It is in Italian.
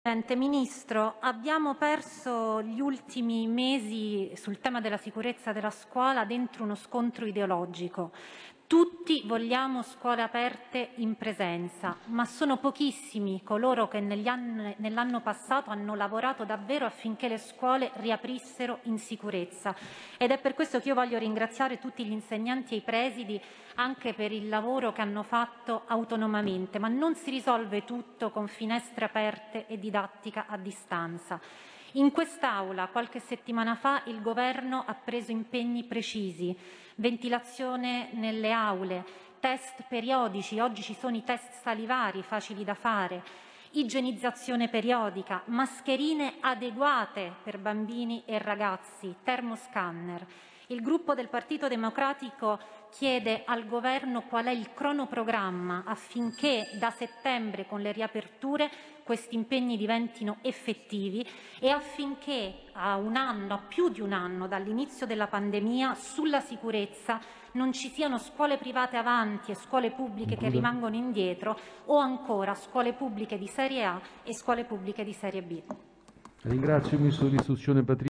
Presidente, Ministro, abbiamo perso gli ultimi mesi sul tema della sicurezza della scuola dentro uno scontro ideologico. Tutti vogliamo scuole aperte in presenza, ma sono pochissimi coloro che nell'anno passato hanno lavorato davvero affinché le scuole riaprissero in sicurezza. Ed è per questo che io voglio ringraziare tutti gli insegnanti e i presidi anche per il lavoro che hanno fatto autonomamente, ma non si risolve tutto con finestre aperte e didattica a distanza. In quest'Aula, qualche settimana fa, il Governo ha preso impegni precisi: ventilazione nelle aule, test periodici, oggi ci sono i test salivari facili da fare, igienizzazione periodica, mascherine adeguate per bambini e ragazzi, termoscanner. Il gruppo del Partito Democratico chiede al Governo qual è il cronoprogramma affinché da settembre, con le riaperture, questi impegni diventino effettivi e affinché a più di un anno dall'inizio della pandemia, sulla sicurezza non ci siano scuole private avanti e scuole pubbliche che rimangono indietro, o ancora scuole pubbliche di serie A e scuole pubbliche di serie B. Ringrazio il Ministro dell'Istruzione